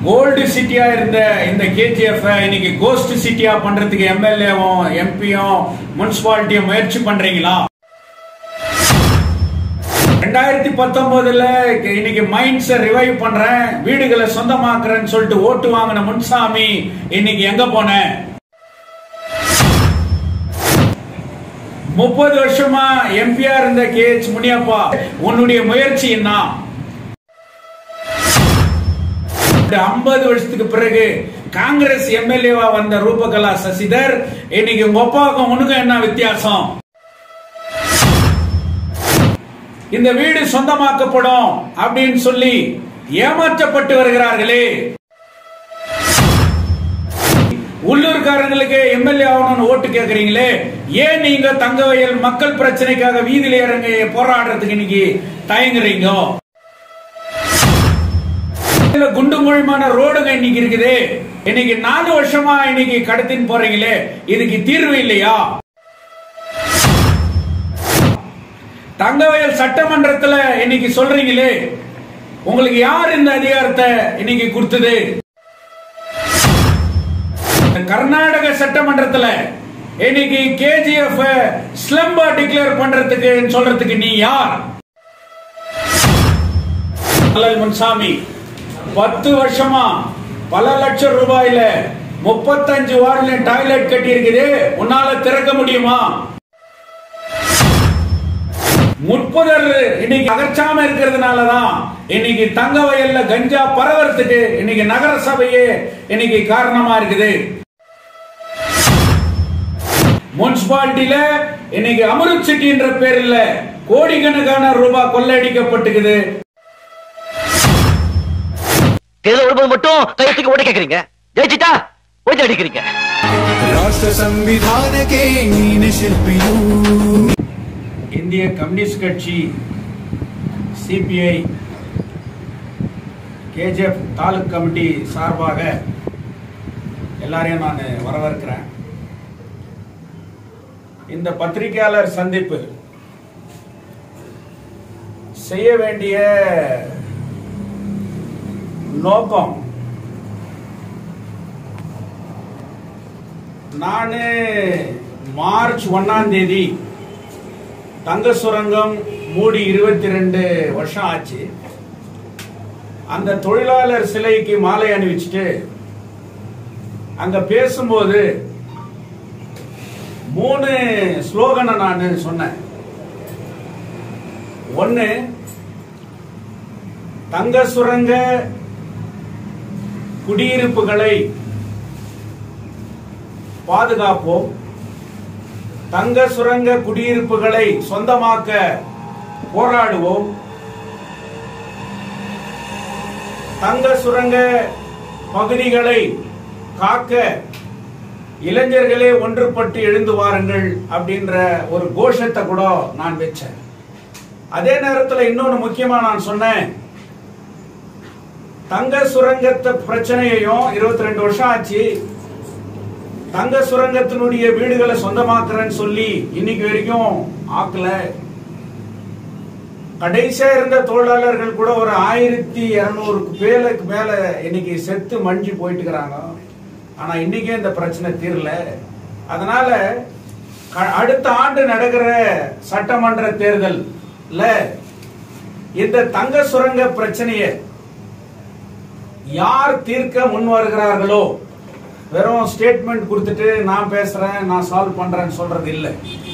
Gold சிட்டியா இருந்த இந்த KGF இன்னைக்கு கோஸ்ட் சிட்டியா பண்றதுக்கு எம்எல்ஏவும் எம்பியும் முனிசிபாலிட்டியும் முயற்சி பண்றீங்களா? 2019ல இன்னைக்கு மைண்ட்ஸ் ரிவைவ் பண்றேன், வீடுகளை சொந்தமாக்குறேன்னு சொல்லிட்டு ஓட்டு வாங்கின முன்சாமி இன்னைக்கு எங்க போன? 30 வருஷமா எம்பியா இருந்த KH முனியப்பா, உன்னுடைய முயற்சி என்ன? 50 வருஷத்துக்கு பிறகு காங்கிரஸ் எம்எல்ஏவா வந்த ரூபகலா சசிதர் இன்னைக்கு உங்க அப்பாவுக்கும் உனக்கும் என்ன வித்தியாசம்? இந்த வீடு சொந்தமாக்கப்படும் அப்படின்னு சொல்லி ஏமாற்றப்பட்டு வருகிறார்களே. உள்ளூர்காரங்களுக்கு எம்எல்ஏ ஆகணும்னு ஓட்டு கேட்கறீங்களே, ஏன் நீங்க தங்கவயல் மக்கள் பிரச்சனைக்காக வீதியில இறங்க போராடுறதுக்கு இன்னைக்கு தயங்குறீங்க? குண்டு மூழ்மான ரோடுங்க இன்னைக்கு இருக்குது. இன்னைக்கு 4 வருஷமா இன்னைக்கு கடத்தின்னு போறீங்களே, இதுக்கு தீர்வு இல்லையா? தங்கவயல் சட்டமன்றத்துல இன்னைக்கு சொல்றீங்களே, உங்களுக்கு யார் இந்த அதிகாரத்தை இன்னைக்கு கொடுத்தது? கர்நாடக சட்டமன்றத்துல இன்னைக்கு KGF ஸ்லம் டிக்ளேர் பண்றதுக்கு சொல்றதுக்கு நீ யார்? முன்சாமி 10 வருஷமா பல லட்சம் ரூபாயில 35 வார்டுல டாய்லெட் கட்டி இருக்குது, உன்னால திறக்க முடியுமா? முற்புதர் இன்னைக்கு அகற்றாம இருக்கிறதுனாலதான் இன்னைக்கு தங்கவயல்ல கஞ்சா பரவறதுக்கு இன்னைக்கு நகர சபையே இன்னைக்கு காரணமா இருக்குது. முனிசிபாலிட்டியில இன்னைக்கு அமிர்த் சிட்டின்ற பேர்ல கோடிக்கணக்கான ரூபாய் கொள்ளையடிக்கப்பட்டுக்குது. மட்டும் கையத்துக்கு ஓட கேக்குறீங்க, ஜெயிச்சிட்டா ஓய்ந்து அடிக்கிறீங்க. ராஷ்டிர சம்விதான கே நீன சிற்பியூ. இந்திய கம்யூனிஸ்ட் கட்சி CPI KGF தாலுக் கமிட்டி சார்பாக எல்லாரையும் நான் வரவேற்கிறேன். இந்த பத்திரிகையாளர் சந்திப்பு செய்ய வேண்டிய நோக்கம், நான் மார்ச் 1ஆம் தேதி தங்க சுரங்கம் மூடி 22 வருஷம் ஆச்சு. அந்த தொழிலாளர் சிலைக்கு மாலை அணிவிச்சுட்டு அங்க பேசும்போது 3 ஸ்லோகனை நான் சொன்னேன். ஒன்னு, தங்க சுரங்க குடியிருப்புகளை பாதுகாப்போம், தங்க சுரங்க குடியிருப்புகளை சொந்தமாக்க போராடுவோம், தங்க சுரங்க பகுதிகளை காக்க இளைஞர்களே ஒன்றுபட்டு எழுந்து வாருங்கள் அப்படின்ற ஒரு கோஷத்தை கூட நான் வச்சேன். அதே நேரத்தில் இன்னொன்னு முக்கியமா நான் சொன்னேன், தங்க சுரங்கத்தை பிரச்சனையையும் 22 வருஷம் ஆச்சு, தங்க சுரங்கத்தினுடைய வீடுகளை சொந்தமாக்குறேன்னு சொல்லி இன்னைக்கு வரைக்கும் ஆக்கல. கடைசியா இருந்த தொழிலாளர்கள் கூட ஒரு 1200 பேருக்கு மேல இன்னைக்கு செத்து மஞ்சி போயிட்டு இருக்கிறாங்க. ஆனா இன்னைக்கே இந்த பிரச்சனை தீரல. அதனால அடுத்த ஆண்டு நடக்கிற சட்டமன்ற தேர்தல்ல இந்த தங்க சுரங்க பிரச்சனையை யார் தீர்க்க முன் வருகிறார்களோ, வெறும் ஸ்டேட்மெண்ட் கொடுத்துட்டு நான் பேசுறேன் நான் சால்வ் பண்றேன்னு சொல்றது இல்லை.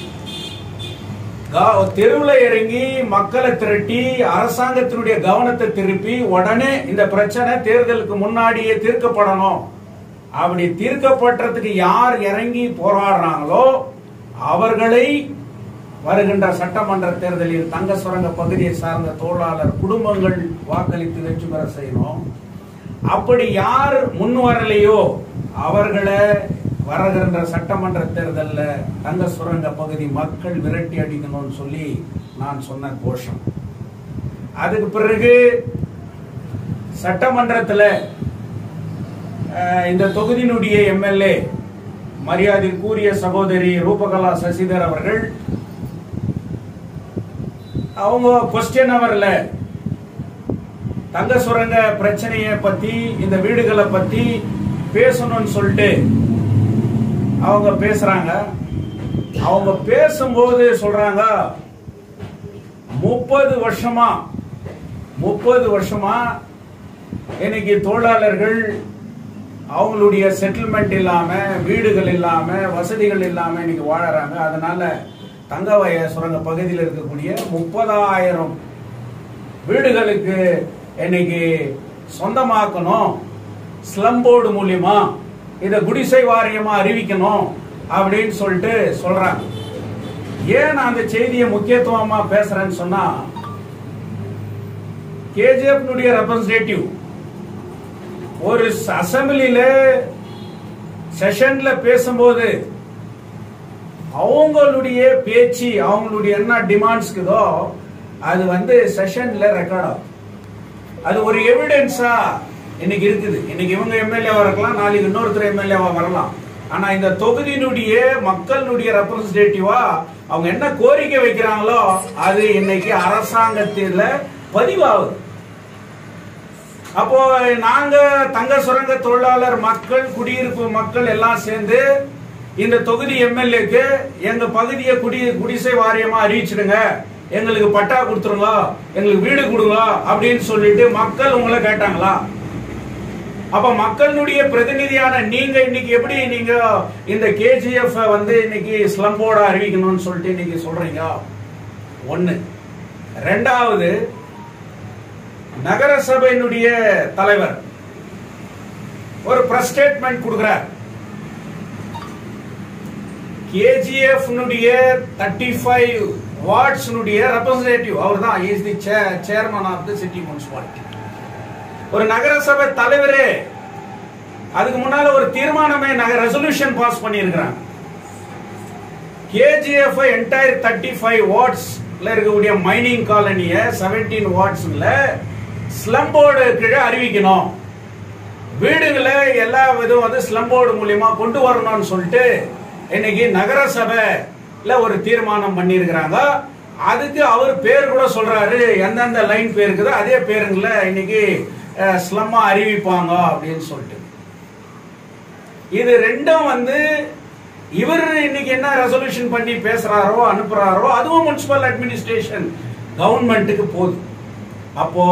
தெருவில் இறங்கி மக்களை திரட்டி அரசாங்கத்தினுடைய கவனத்தை திருப்பி உடனே இந்த பிரச்சனை தேர்தலுக்கு முன்னாடியே தீர்க்கப்படணும். அப்படி தீர்க்கப்பட்டதுக்கு யார் இறங்கி போராடுறாங்களோ அவர்களை வருகின்ற சட்டமன்ற தேர்தலில் தங்க சுரங்க பகுதியை சார்ந்த தொழிலாளர் குடும்பங்கள் வாக்களித்து வெற்றி பெற செய்யணும். அப்படி யார் முன் வரலையோ அவர்களை வருகின்ற சட்டமன்ற தேர்தலில் தங்க சுரங்க பகுதி மக்கள் விரட்டி அடிக்கணும்னு சொல்லி நான் சொன்ன கோஷம். அதுக்கு பிறகு சட்டமன்றத்தில் இந்த தொகுதியினுடைய எம்எல்ஏ மரியாதைக்குரிய சகோதரி ரூபகலா சசிதர் அவர்கள் அவங்க கொஸ்டின் அவர்ல தங்க சுரங்க பிரச்சனையை பத்தி இந்த வீடுகளை பத்தி பேசணும்னு சொல்லிட்டு அவங்க பேசுறாங்க. அவங்க பேசும்போது சொல்றாங்க 30 வருஷமா இன்னைக்கு தொழிலாளர்கள் அவங்களுடைய செட்டில்மெண்ட் இல்லாம, வீடுகள் இல்லாம, வசதிகள் இல்லாம இன்னைக்கு வாழறாங்க. அதனால தங்கவய சுரங்க பகுதியில் இருக்கக்கூடிய 30,000 வீடுகளுக்கு இன்னைக்கு சொந்தமாக்கணும், ஸ்லம் போர்டு மூலியமா இத குடிசை வாரியமா அறிவிக்கணும் அப்படின்னு சொல்லிட்டு சொல்றாங்க. ஏன் நான் அந்த செய்தியை முக்கியத்துவமா பேசுறேன்னு சொன்னா, KGF ரெப்ரசன்டேட்டிவ் ஒரு அசம்பிளில செஷன்ல பேசும்போது அவங்களுடைய பேச்சு, அவங்களுடைய என்ன டிமாண்ட்ஸ்க்குதோ அது செஷன்ல ரெக்கார்ட் ஆகும். அது ஒரு எவிடன்ஸா இன்னைக்கு இருக்குது. இன்னைக்கு இவங்க எம்எல்ஏவா இருக்கலாம், நாளைக்கு இன்னொருத்தர் எம்எல்ஏவா வரலாம். ஆனா இந்த தொகுதியினுடைய மக்களுடைய ரெப்ரசன்டேட்டிவா அவங்க என்ன கோரிக்கை வைக்கிறாங்களோ அது இன்னைக்கு அரசாங்கத்தில பதிவாகுது. அப்போ நாங்க தங்க சுரங்க தொழிலாளர் மக்கள், குடியிருப்பு மக்கள் எல்லாம் சேர்ந்து இந்த தொகுதி எம்எல்ஏக்கு எங்க பகுதியை குடிசை வாரியமா அறிவிச்சிடுங்க, எங்களுக்கு பட்டா கொடுத்துருங்க, எங்களுக்கு வீடு கொடுங்க அப்படின்னு சொல்லிட்டு மக்கள் உங்களை கேட்டாங்களா? அப்ப மக்களுடைய பிரதிநிதியான நீங்க இன்னைக்கு எப்படி நீங்க இந்த KGF இன்னைக்கு ஸ்லம் போர்டா அறிவிக்கணும்னு சொல்லிட்டு இன்னைக்கு சொல்றீங்க? ஒண்ணு. ரெண்டாவது, நகரசபையினுடைய தலைவர் ஒரு பிரஸ் ஸ்டேட்மெண்ட் கொடுக்கிறார். KGF 35 வார்ட்ஸ் ரெப்ரசன்டேட்டிவ் அவர் தான், is the chairman of the city municipality. ஒரு நகரசபை தலைவரே அதுக்கு முன்னால ஒரு தீர்மானமே ரெசல்யூஷன் பாஸ் பண்ணி இருக்கிறாங்க. KGF என்டையர் 35 வார்ட்ஸ்ல இருக்கக்கூடிய மைனிங் காலனிய 17 வார்ட்ஸ்ல ஸ்லம் போர்டு கீழே அறிவிக்கணும், வீடுகளை எல்லா விதம் ஸ்லம் போர்டு மூலியமா கொண்டு வரணும்னு சொல்லிட்டு இன்னைக்கு நகரசபைல ஒரு தீர்மானம் பண்ணி இருக்கிறாங்க. அதுக்கு அவர் பேர் கூட சொல்றாரு, எந்தெந்த லைன் பேர் இருக்குதோ அதே பேருங்கள இன்னைக்கு ஸ்லம்மா அறிவிப்பாங்க அப்படின்னு சொல்லிட்டு. இது ரெண்டும் இவர் இன்னைக்கு என்ன ரெசல்யூஷன் பண்ணி பேசுறாரோ அனுப்புறாரோ அதுவும் முனிசிபல் அட்மினிஸ்ட்ரேஷன் கவர்மெண்ட்டுக்கு போகுது. அப்போ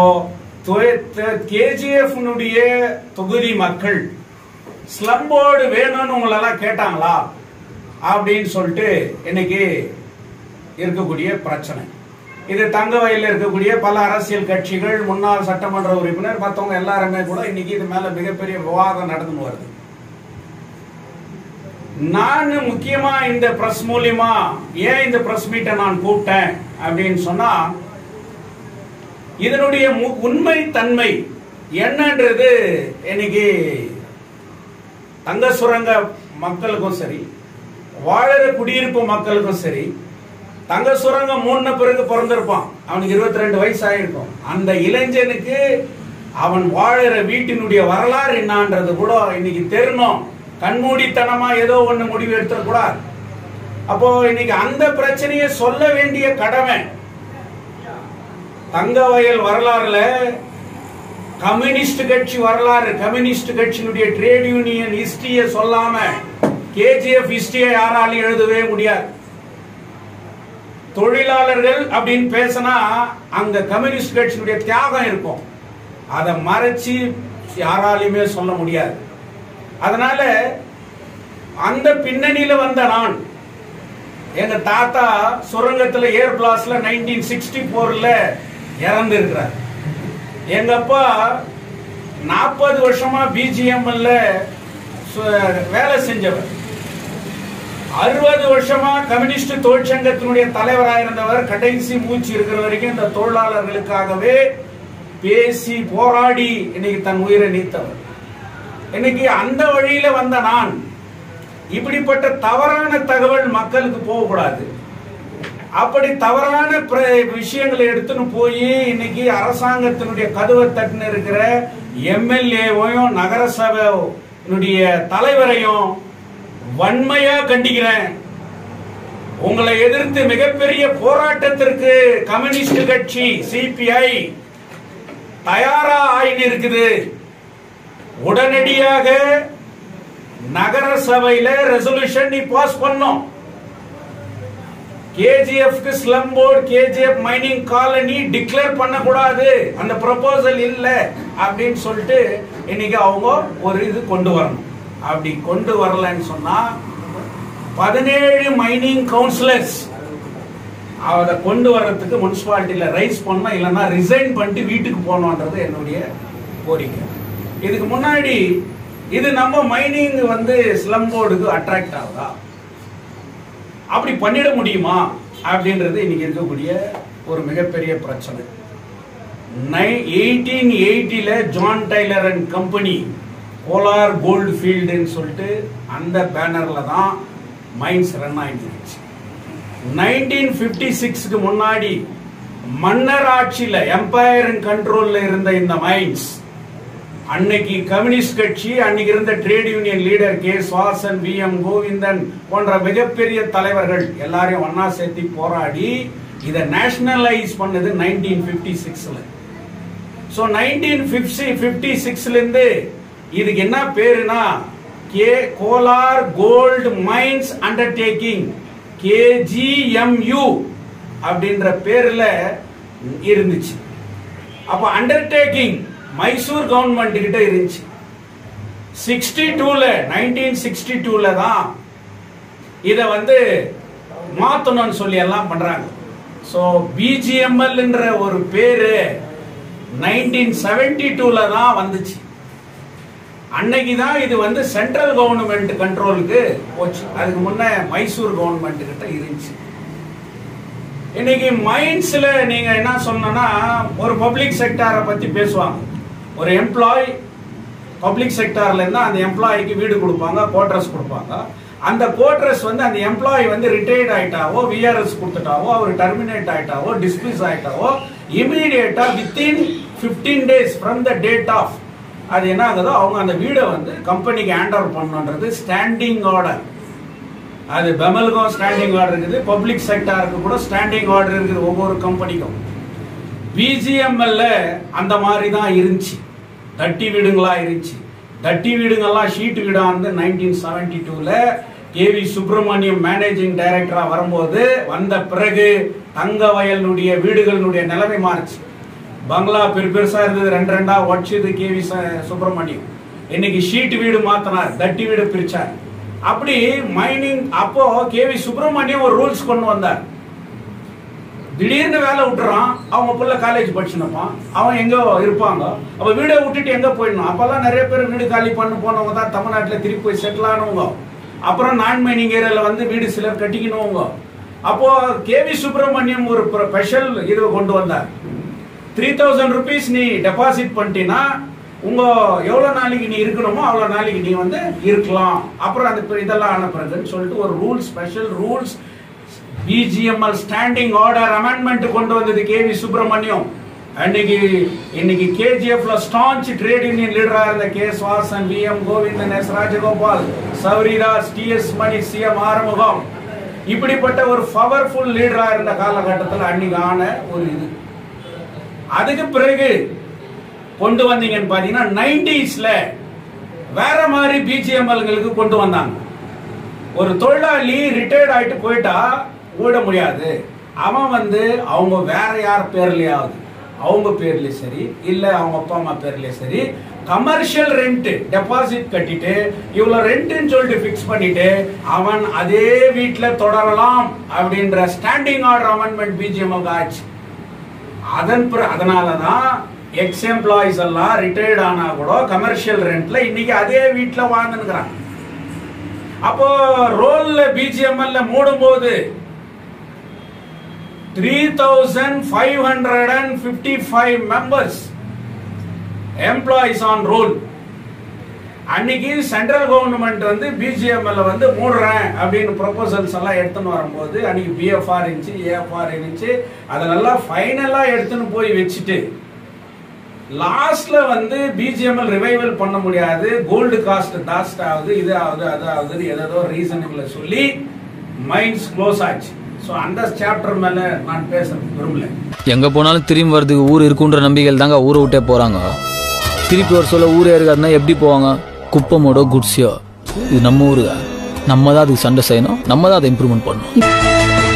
KGF தொகுதி மக்கள் ஸ்லம் போர்டு வேணும்னு உங்களெல்லாம் கேட்டாங்களா அப்படின்னு சொல்லிட்டு இன்னைக்கு இருக்கக்கூடிய பிரச்சனை. இது தங்கவயல்ல இருக்கக்கூடிய பல அரசியல் கட்சிகள், முன்னாள் சட்டமன்ற உறுப்பினர், மற்றவங்க எல்லாருமே கூட இன்னைக்கு இது மேல மிகப்பெரிய விவாதம் நடந்து வருது. நான் முக்கியமா இந்த பிரஸ் மூலியமா ஏன் இந்த பிரஸ் மீட்டை நான் கூப்பிட்டேன் அப்படின்னு சொன்னா, இதனுடைய உண்மை தன்மை என்னன்றது இன்னைக்கு தங்க சுரங்க மக்களுக்கும் சரி, வாழற குடியிருப்பு மக்களுக்கும் சரி, தங்க சுரங்கம் மூணு பிறகு பிறந்திருப்பான், அவனுக்கு 22 வயசு ஆயிருக்கும். அந்த இளைஞனுக்கு அவன் வாழற வீட்டினுடைய வரலாறு என்னன்றது கூட இன்னைக்கு தெரியணும். கண்மூடித்தனமா ஏதோ ஒண்ணு முடிவு எடுத்துக்கூடாது. அப்போ இன்னைக்கு அந்த பிரச்சனையை சொல்ல வேண்டிய கடமை தங்கவயல் வரலாறுல கம்யூனிஸ்ட் கட்சி வரலாறு, கம்யூனிஸ்ட் கட்சியினுடைய ட்ரேட் யூனியன் ஹிஸ்டரிய சொல்லாம KGF ஹிஸ்டரியை யாராலையும் எழுதவே முடியாது. தொழிலாளர்கள் அப்படின்னு பேசினா அங்க கம்யூனிஸ்ட் கட்சியினுடைய தியாகம் இருக்கும், அதை மறைச்சு யாராலையுமே சொல்ல முடியாது. அதனால அந்த பின்னணியில வந்த நான், எங்க தாத்தா சுரங்கத்துல ஏர் பிளாஸ்ட்ல 1964ல இறந்து இருக்கிறார். எங்க அப்பா 40 வருஷமா BGML வேலை செஞ்சவர், 60 வருஷமா கம்யூனிஸ்ட் தொழிற்சங்கத்தினுடைய தலைவராக இருந்தவர். கடைசி மூச்சு இருக்கிற வரைக்கும் இந்த தொழிலாளர்களுக்காகவே பேசி போராடி இன்னைக்கு தன் உயிரை நீத்தவர். இன்னைக்கு அந்த வழியில வந்த நான் இப்படிப்பட்ட தவறான தகவல் மக்களுக்கு போகக்கூடாது. அப்படி தவறான விஷயங்களை எடுத்துன்னு போய் இன்னைக்கு அரசாங்கத்தினுடைய கதவை தட்டுன்னு இருக்கிற எம்எல்ஏவையும் நகரசபையினுடைய தலைவரையும் வன்மையா கண்டிக்கிறேன். உங்களை எதிர்த்து மிகப்பெரிய போராட்டத்திற்கு கம்யூனிஸ்ட் கட்சி CPI தயாரா ஆயின்னு இருக்குது. உடனடியாக நகர சபையில ரெசல்யூஷன் நீ பாஸ் பண்ணும். KGF க்கு slum board KGF mining colony declare பண்ண கூடாது, அந்த ப்ரொபோசல் இல்ல அப்படின்னு சொல்லிட்டு இன்னைக்கு அவங்க ஒரு இது கொண்டு வரணும். அப்படி கொண்டு வரலன்னு சொன்னா 17 மைனிங் கவுன்சிலர்ஸ் அதை கொண்டு வர்றதுக்கு முனிசிபாலிட்டியில ரைஸ் பண்ணணும், இல்லைன்னா ரிசைன் பண்ணிட்டு வீட்டுக்கு போகணும்ன்றது என்னுடைய கோரிக்கை. இதுக்கு முன்னாடி இது நம்ம மைனிங் வந்து ஸ்லம் போர்டுக்கு அட்ராக்ட் ஆகுதா, அப்படி பண்ணிட முடியுமா அப்படின்றது இன்னைக்கு இருக்கக்கூடிய ஒரு மிகப்பெரிய பிரச்சனை. 1880 John Taylor and company Kolar gold ஃபீல்டுன்னு சொல்லிட்டு அந்த பேனர்ல தான் மைன்ஸ் ரன் ஆயிடுச்சு. 1956க்கு முன்னாடி மன்னர் ஆட்சியில எம்பையர் கண்ட்ரோல்ல இருந்த இந்த மைன்ஸ் அன்னைக்கு கம்யூனிஸ்ட் கட்சி, அன்னைக்கு இருந்த trade union leader K Suvasan, VM Govindan போன்ற மிகப்பெரிய தலைவர்கள் எல்லாரையும் ஒன்னா சேர்த்து போராடி இதை நேஷனலைஸ் பண்ணது 1956ல. சோ 1956ல இருந்து இதுக்கு என்ன பேருனா Kolar gold mines undertaking KGMU அப்படின்ற பேர்ல இருந்துச்சு. அப்ப அண்டர்டேக்கிங் மைசூர் கவர்மெண்ட் கிட்ட இருந்துச்சு. 1962ல தான் இத வந்து மாத்தணும்னு சொல்லி எல்லாம் பண்றாங்க. சோ BGML என்ற ஒரு பேரு 1972ல தான் வந்துச்சு. அன்னைக்கு தான் இது வந்து சென்ட்ரல் கவர்மெண்ட் கண்ட்ரோலுக்கு போச்சு. அதுக்கு முன்ன மைசூர் கவர்மெண்ட் கிட்ட இருந்துச்சு. இன்னைக்கு மைன்ஸ்ல நீங்க என்ன சொன்னா, ஒரு பப்ளிக் செக்டாரை பத்தி பேசுவாங்க. ஒரு எம்ப்ளாய் பப்ளிக் செக்டார்ல இருந்தா அந்த எம்ப்ளாய்க்கு வீடு கொடுப்பாங்க, குவார்டர்ஸ் கொடுப்பாங்க. அந்த குவார்டர்ஸ் வந்து அந்த எம்ப்ளாய் வந்து ரிட்டையர்ட் ஆயிட்டாவோ, VRS கொடுத்துட்டாவோ, அவர் டெர்மினேட் ஆயிட்டாவோ, டிஸ்மிஸ் ஆயிட்டாவோ, immediately within 15 days from the date of அது என்ன ஆகுதோ அவங்க அந்த வீடை வந்து கம்பெனிக்கு ஹேண்ட் ஓவர் பண்ணணுன்றது ஸ்டாண்டிங் ஆர்டர். அது பெமலுக்கும் ஸ்டாண்டிங் ஆர்டர் இருக்குது, பப்ளிக் செக்டாருக்கு கூட ஸ்டாண்டிங் ஆர்டர் இருக்குது ஒவ்வொரு கம்பெனிக்கும். BGML அந்த மாதிரி தான் இருந்துச்சு. தட்டி வீடுங்களா இருந்துச்சு. தட்டி வீடுங்கெல்லாம் ஷீட் வீடா வந்து 1972ல KV சுப்பிரமணியம் மேனேஜிங் டைரக்டரா வரும்போது வந்த பிறகு தங்க வயலுடைய வீடுகளுடைய நிலைமை மாறுச்சு. பங்களா பெருசா இருந்தது, 2 உடச்சது KV சுப்பிரமணியம். இன்னைக்கு ஷீட் வீடு மாத்தினார், தட்டி வீடு பிரிச்சார். அப்படி மைனிங் அப்போ KV சுப்பிரமணியம் ஒரு ரூல்ஸ் கொண்டு வந்தார். திடீர்னு வேலை விட்டுறான், அவங்க புள்ள காலேஜ் படிச்சுனப்பான், அவன் எங்க இருப்பாங்க, அப்ப வீடை விட்டுட்டு எங்க போயிடணும். அப்பெல்லாம் நிறைய பேர் வீடு காலி பண்ண போனவங்க தான் தமிழ்நாட்டில் திருப்பி போய் செட்டில் ஆனவங்க. அப்புறம் நான் மைனிங் ஏரியால வந்து வீடு சிலர் கட்டிக்கணுங்க. அப்போ KV சுப்பிரமணியம் ஒரு ஸ்பெஷல் இது கொண்டு வந்தார். 3000 rupees நீ டெபாசிட் பண்ணிட்டீன்னா உங்க எவ்வளவு நாளைக்கு நீ இருக்கணுமோ அவ்வளவு நாளைக்கு நீ வந்து இருக்கலாம். அப்புறம் அந்த இதெல்லாம் ஆன பிறகுன்னு சொல்லிட்டு ஒரு rules, special rules, BGML standing order amendment கொண்டு வந்தது KV சுப்பிரமணியம். இன்னைக்கு KGFல ஸ்டான்ச் ட்ரேட் யூனியன் லீடரா இருந்த K Suvasan, VM Govindan, S Rajagopal, Sowridas, TS Mani, CM Arumugam, இப்படிப்பட்ட ஒரு பவர்ஃபுல் லீடரா இருந்த காலகட்டத்தில் அன்னைக்கு ஆன ஒரு இது. அதுக்கு பிறகு கொண்டு வந்தீங்கன்னு பாத்தீங்கன்னா 90sல வேற மாதிரி BGMLங்களுக்கு கொண்டு வந்தாங்க. ஒரு தொழிலாளி ரிட்டையர்ட் ஆயிட்டு போயிட்டா ஓட முடியாது. அவன் வந்து அவங்க வேற யார் பேர்லயாவது, அவங்க பேர்லயும் சரி இல்ல அவங்க அப்பா அம்மா பேர்லயும் சரி, கமர்ஷியல் ரெண்ட் டெபாசிட் கட்டிட்டு இவ்வளவு ரெண்ட்னு சொல்லிட்டு பிக்ஸ் பண்ணிட்டு அவன் அதே வீட்டுல தொடரலாம் அப்படின்ற ஸ்டாண்டிங் ஆர்டர் அமெண்ட்மெண்ட் BGML ஆச்சு. அதனாலதான் எக்ஸ் எம்ப்ளாயிஸ் எல்லாம் ரிட்டையர்ட் ஆனா கூட கமர்ஷியல் ரெண்ட்ல இன்னைக்கு அதே வீட்டுல வாழ்ந்துக்கிறாங்க. அப்போ ரோல்ல BGML மூடும் போது 3555 members எம்ப்ளாயிஸ் ஆன் ரோல். அன்னைக்கு சென்ட்ரல் கவர்மெண்ட் வந்து BGML வந்து மூடுறேன் அப்படின்னு ப்ரொபோசல்ஸ் எல்லாம் எடுத்துன்னு வரும்போது அன்னைக்கு BFR இருந்துச்சு, AFR இருந்துச்சு, அதெல்லாம் ஃபைனலா எடுத்துன்னு போய் வச்சுட்டு லாஸ்ட்ல வந்து BGML ரிவைவல் பண்ண முடியாது, கோல்டு காஸ்ட் ஜாஸ்தி ஆகுது, இது ஆகுது அது ஆகுது ஏதோ ரீசனுக்குள்ள சொல்லி மைன்ஸ் க்ளோஸ் ஆச்சு. ஸோ அந்த சாப்டர் மேல நான் பேச விரும்பல. எங்கே போனாலும் திரும்பி வரதுக்கு ஊர் இருக்குன்ற நம்பிக்கையில் தாங்க ஊரை விட்டே போகிறாங்க. திருப்பி வர சொல்ல ஊரே இருக்காதுன்னா எப்படி போவாங்க? குப்பமோடோ குட்ஸியோ இது நம்ம ஊருங்க. நம்ம தான் அதுக்கு சண்டை செய்யணும், நம்ம தான் அதை இம்ப்ரூவ்மெண்ட் பண்ணணும்.